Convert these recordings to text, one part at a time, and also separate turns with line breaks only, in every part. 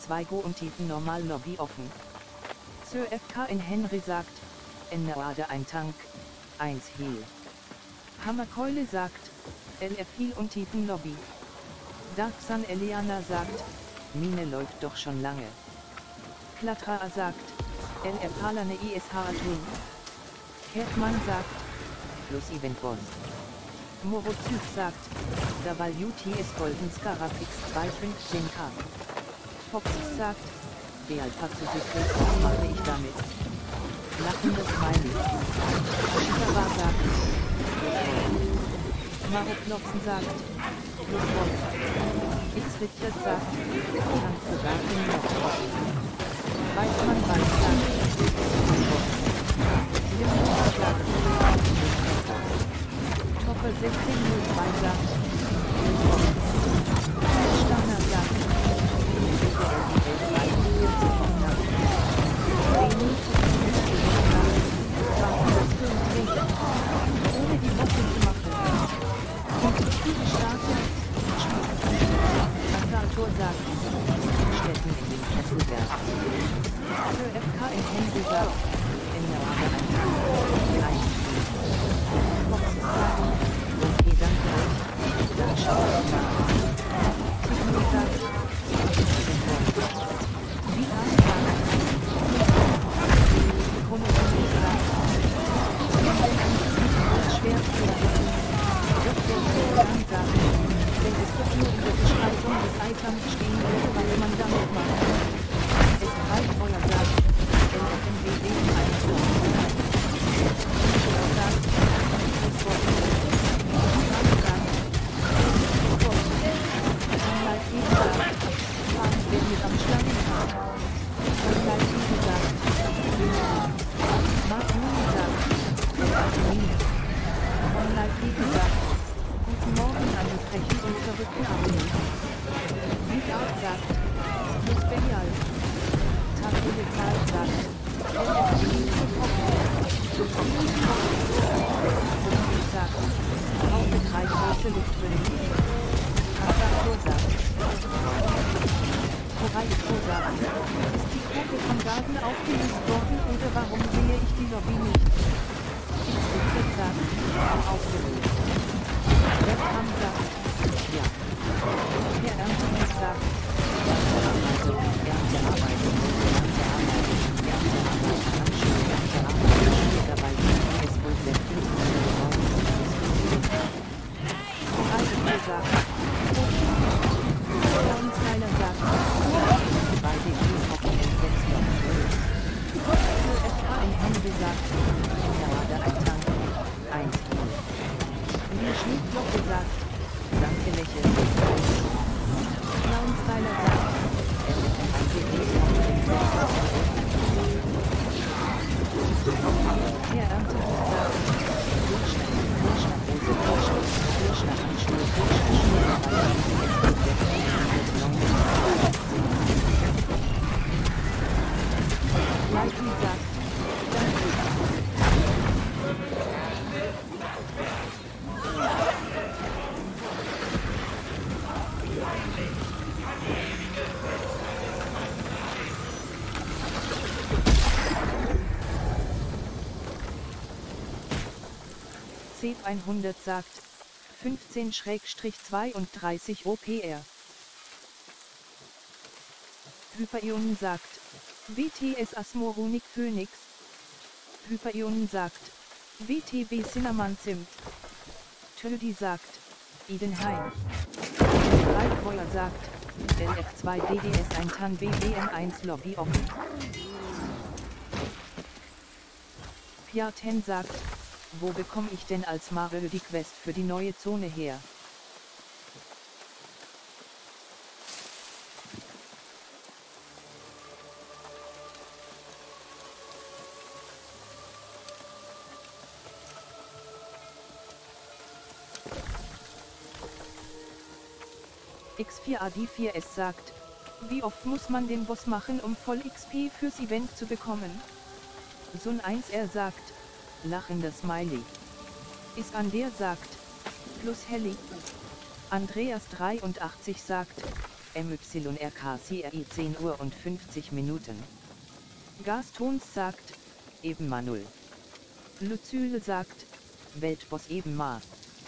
LF2 Go und Tiefen Normal Lobby offen. Sir FKN Henry sagt, Enneade ein Tank, 1 Heal. Hammerkeule sagt, LF Heal und Tiefen Lobby. Darksun Eliana sagt, Mine läuft doch schon lange. Klatra sagt, LF Halane ISH Atom. Kertmann sagt, plus Event Boss. Morozyk sagt, WTS Golden Scarab X215K. Fox sagt, die Alpha zu Secret, was mache ich damit? Lachendes Smiley. Ashikawa sagt, Maroklotzen sagt, plus Wolf. X-Richard sagt, Tank für Garten noch. Weißmann weiß sagt, Limona sagt, Topper 1602 sagt, Stanner sagt, ohne die Woche zu machen. Und die Spiele starten, Asator sagt, Städten in den Kessel werfen. Für FKN Henry sagt, in der Lage ein Tag, Boxen sagen, okay, danke euch, dann schaut es nach. Tiffany sagt, wie sagt, Chromosomi sagt, schwer zu erkennen. Dr. Solan sagt, wenn es doch nur in der Beschreibung des Items stehen würde, was man damit macht. Es reicht Feuer sagt, LFMWD ein Tor. Nicola sagt, es Gott. Frank sagt, es Gott. Anleid Liebe sagt, Frank wer mit am Schlangenhaar. Anleid Liebe sagt, Mark Mooney sagt, Mine. Anleid Liebe sagt, guten Morgen an die frechen und verrückten Abonnenten. Midart sagt, Miss Belial. Tafel Karl sagt, sagt, Haufe 3 große Luftböden. Kassaktor sagt, Koraiko sagt, ist die Gruppe von Garten aufgelöst worden oder warum sehe ich die Lobby nicht? X-Richard sagt, aufgelöst. Webcam sagt, ja. Herr Ernstmann sagt, danke lächeln. Clownstyler sagt, Herr Erntehof sagt, Lightly sagt, danke. Seb 100 sagt, 15-32 OPR. Hyperionen sagt, WTS Asmorunik Phoenix. Hyperionen sagt, WTB Cinnamon Zimt. Tödi sagt, Idenheim. Reitfeuer sagt, LF2 DDS 1 Tan BBM1 Lobby offen. Piaten sagt, wo bekomme ich denn als Mario die Quest für die neue Zone her? X4AD4S sagt, wie oft muss man den Boss machen, um voll XP fürs Event zu bekommen? Sun 1R sagt, lachender Smiley. Isander sagt, plus Helly. Andreas 83 sagt, MYRK CRI 10 Uhr und 50 Minuten. Gastons sagt, eben mal 0. Lucyle sagt, Weltboss eben mal.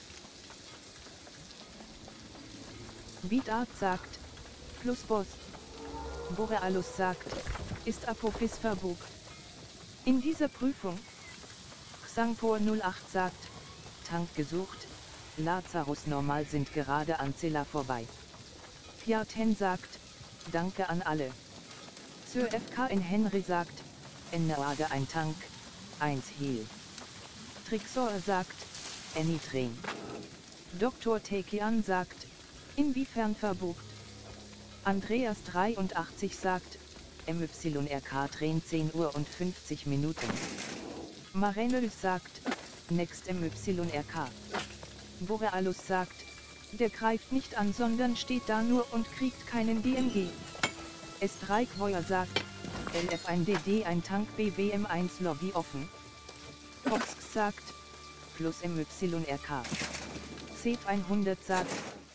Beatart sagt, Plusboss. Borealus sagt, ist Apophis verbucht. In dieser Prüfung. Xangpor 08 sagt, Tank gesucht, Lazarus normal sind gerade an Zilla vorbei. Piaten sagt, danke an alle. Sir FK in Henry sagt, Enneade ein Tank, 1 Heal. Trixor sagt, Any Train. Dr. Tekian sagt, inwiefern verbucht? Andreas 83 sagt, MYRK Train 10 Uhr und 50 Minuten. Marenus sagt, Next MYRK. Borealus sagt, der greift nicht an, sondern steht da nur und kriegt keinen DMG. S3 Quoyer sagt, LF1DD ein Tank BBM1 Lobby offen. Fox sagt, plus MYRK. Seth 100 sagt,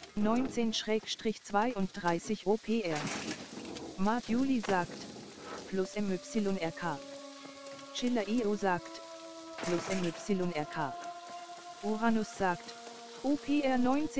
19-32 OPR. Mart Juli sagt, plus MYRK. Chiller EO sagt, plus MYRK. Uranus sagt, OPR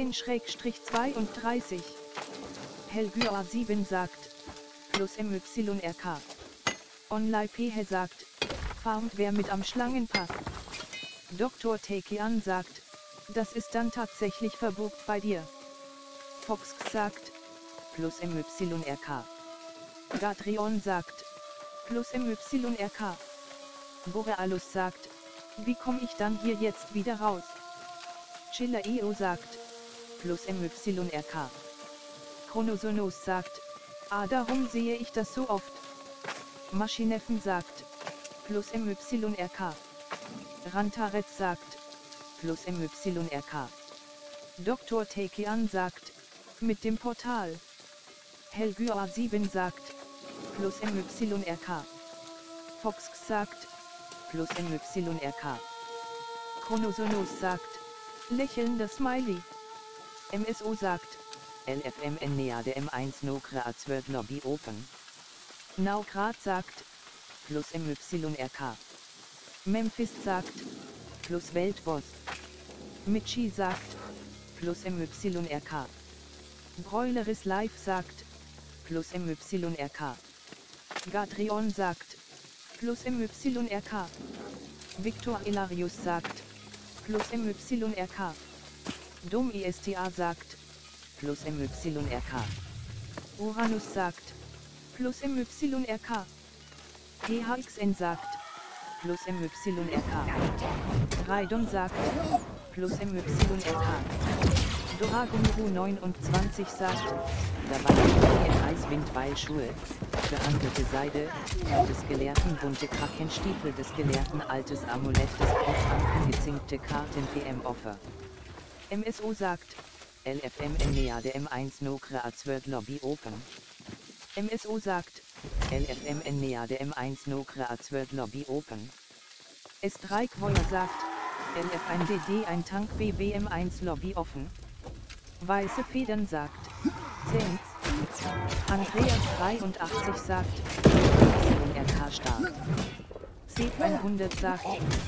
19-32. Helgür 7 sagt, plus MYRK. Online PH sagt, farmt wer mit am Schlangenpass. Dr. Tekian sagt, das ist dann tatsächlich verbucht bei dir. Fox sagt, plus MYRK. Gadrion sagt, plus MYRK. Borealus sagt, wie komme ich dann hier jetzt wieder raus? Chiller EO sagt, plus MYRK. Chronosonos sagt, darum sehe ich das so oft. Maschineffen sagt, plus MYRK. Rantaret sagt, plus MYRK. Dr. Tekian sagt, mit dem Portal. Helgür 7 sagt, plus MYRK. Fox sagt, plus MYRK. Chronosonos sagt, lächelnder Smiley. MSO sagt, LFMN Neade M1 Nokre Azword Lobby Open. Naugrat sagt, plus MYRK. Memphis sagt, plus Weltboss. Michi sagt, plus MYRK. Broileris Live sagt, plus MYRK. Gadrion sagt, plus MYRK. Victor Hilarius sagt, plus MYRK. Dom ISTA sagt, plus MYRK. Uranus sagt, plus MYRK. PHXN sagt, plus MYRK. Raidon sagt, plus MYRK. Doragumuru 29 sagt, dabei in Eiswind Weilschuhe, gehandelte Seide, des Gelehrten bunte Krakenstiefel des Gelehrten altes Amulett des Großanken gezinkte Karten PM Offer. MSO sagt, LFMN Neade M1 Nokre Azword Lobby Open. MSO sagt, LFMN Neade M1 Nokre Azword Lobby Open. S3 Quoyer sagt, LF1DD ein Tank BBM1 Lobby offen. Weiße Federn sagt, Zenz. Andreas 83 sagt, MYRK stark. Seth 100 sagt,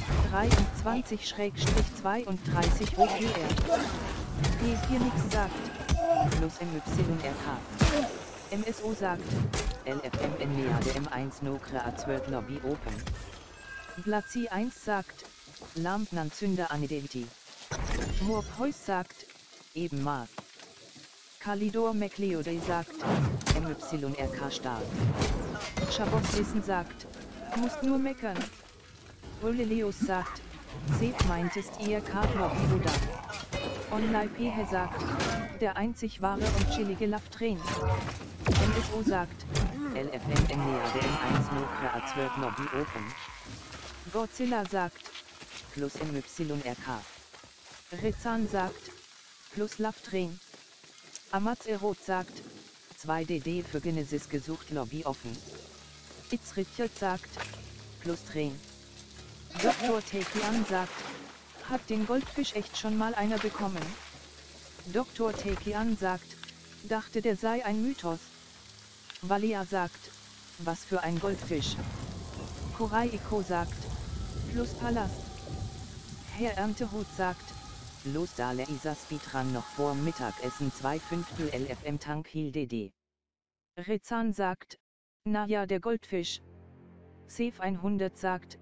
23-32 OPR. P4nix sagt, plus MYRK. MSO sagt, LFMN Neade M1 Nokre Azword Lobby Open. Blazi 1 sagt, Lampenanzünder Anideviti. Morpheus sagt, eben mal. Kalidor McLeod sagt, MYRK stark. Chabos Wissen sagt, musst nur meckern. Uleleus sagt, Seth meintest ihr Lobby oder? Online PH sagt, der einzig wahre und chillige Laftren. MSO sagt, LFMN Neade M1 Nokre Azword Lobby Open. Godzilla sagt, plus MYRK. Rezan sagt, plus Laftren. Amazeroth sagt, 2DD für Genesis gesucht Lobby offen. Itz Richard sagt, plus Train. Dr. Tekian sagt, hat den Goldfisch echt schon mal einer bekommen? Dr. Tekian sagt, dachte der sei ein Mythos. Valia sagt, was für ein Goldfisch. Koraiko sagt, Flusspalast. Herr Erntehut sagt, los da Leisa Speedrun noch vorm Mittagessen 2/5 LFM Tank Heal DD. Rezan sagt, na ja der Goldfisch. Safe 100 sagt,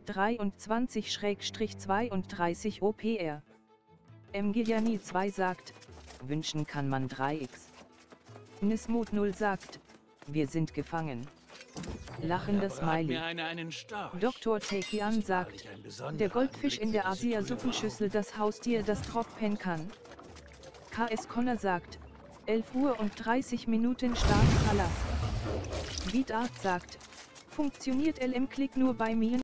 23/32 OPR. Mgejani 2 sagt, wünschen kann man 3x. Nismut 0 sagt, wir sind gefangen. Lachendes Smiley. Dr. Tekian sagt, der Goldfisch in der Asia-Suppenschüssel das Haustier das trocken kann. KS Connor sagt, 11:30 Startpalast. Beatart sagt, funktioniert LM-Klick nur bei mir.